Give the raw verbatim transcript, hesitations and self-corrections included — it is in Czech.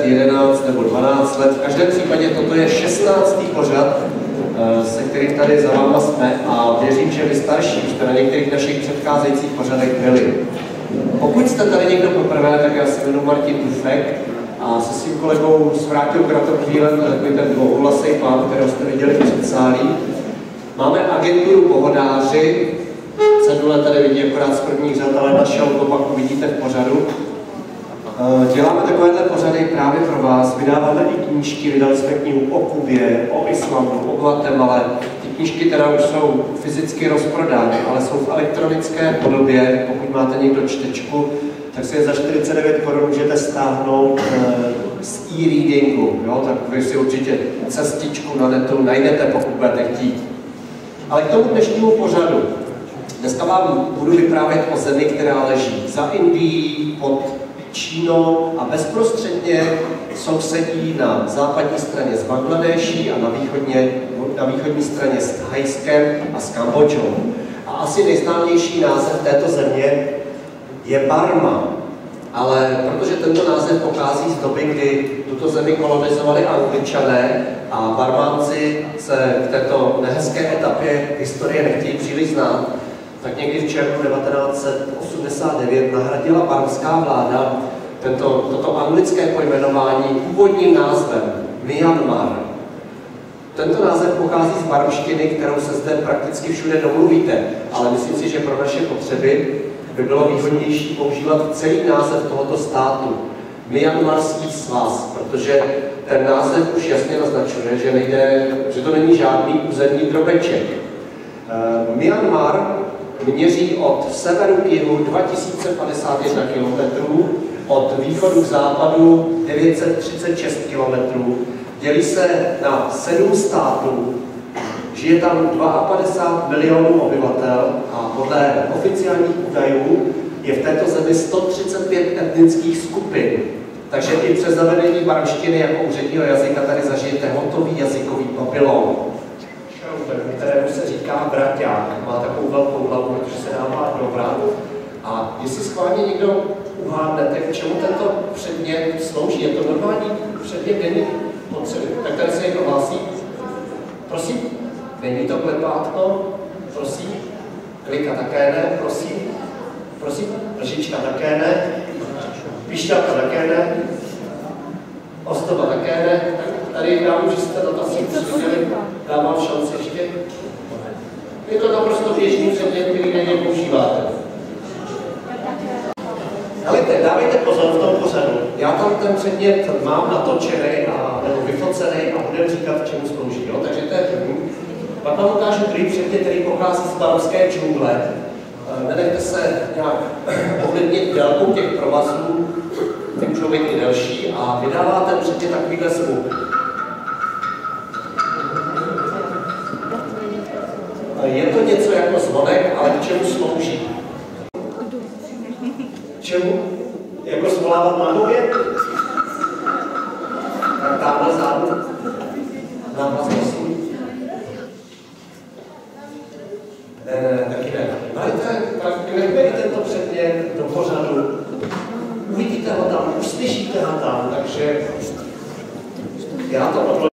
jedenáct nebo dvanáct let. V každém případě toto je šestnáctý pořad, se kterým tady za váma jsme, a věřím, že vy starší už jste na některých našich předcházejících pořadech byli. Pokud jste tady někdo poprvé, tak já se jmenuji Martin Dufek a se svým kolegou Svrátil Kratochvílem, takový ten dvouhlasej pán, kterého jste viděli v předsálí. Máme agenturu Pohodáři, cedule tady vidí akorát z prvních řad, ale naše logo pak uvidíte v pořadu. Děláme takovéhle pořady právě pro vás, vydáváme i knížky, vydali jsme knihu o Kubě, o Islandu, o Guatemale. Ty knížky teda už jsou fyzicky rozprodány, ale jsou v elektronické podobě. Pokud máte někdo čtečku, tak si je za čtyřicet devět korun můžete stáhnout z e-readingu, jo? Tak vy si určitě cestičku na netu najdete, pokud budete chtít. Ale k tomu dnešnímu pořadu. Dneska vám budu vyprávět o zemi, která leží za Indií, pod Čínou a bezprostředně sousedí na západní straně s Bangladéší a na, východně, na východní straně s Thajskem a s Kambodžou. A asi nejznámější název této země je Barma. Ale protože tento název pochází z doby, kdy tuto zemi kolonizovali Angličané a Barmánci se v této nehezké etapě historie nechtějí příliš znát, tak někdy v červnu devatenáct set osmdesát devět nahradila barmská vláda tento, toto anglické pojmenování původním názvem Myanmar. Tento název pochází z barmštiny, kterou se zde prakticky všude domluvíte, ale myslím si, že pro naše potřeby by bylo výhodnější používat celý název tohoto státu, Myanmarský svaz, protože ten název už jasně naznačuje, že, nejde, že to není žádný územní drobeček. Uh, Myanmar měří od severu k jihu dva tisíce padesát jedna kilometrů, od východu k západu devět set třicet šest kilometrů, dělí se na sedm států, žije tam padesát dva milionů obyvatel a podle oficiálních údajů je v této zemi sto třicet pět etnických skupin. Takže i přes zavedení barmštiny jako úředního jazyka tady zažijete hotový jazykový papilon, kterému se říká braťák. Má takovou velkou hlavu, protože se dává do vrat. A jestli schválně někdo uhádnete, k čemu tento předmět slouží, je to normální předmět denní potřeby. Tak tady se někdo hlásí. Prosím? Není to klepátko? Prosím? Klika také ne? Prosím? Prosím? Lžička také ne? Pišťalka také ne? Ozdoba také ne? Tady dám, že jste to asi přišli, dávám šanci ještě. Je to naprosto běžný předmět, který denně používáte. Helejte, dávejte pozor v tom pořadu. Já tam ten předmět mám natočený a, nebo vyfocený a budem říkat, k čemu slouží. Jo? Takže to je první. Pak vám ukážu druhý předmět, který pochází z barmské džungle. Nenechte se nějak ovlivnit délkou těch provazů, ty můžou být i delší, a vydává ten předmět takovýhle zvuk. Je to něco jako zvonek, ale k čemu slouží? K čemu? Jako svolávat na hově? Tak tamhle zádu. Nám vás prosím. Ne, ne, taky ne. Majte, tak nechme tento předmět do pořadu. Uvidíte ho tam, uslyšíte ho tam, takže já to odložím.